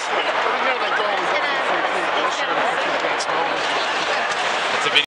this way. But you know they go always looking for people. This year, I think that's home.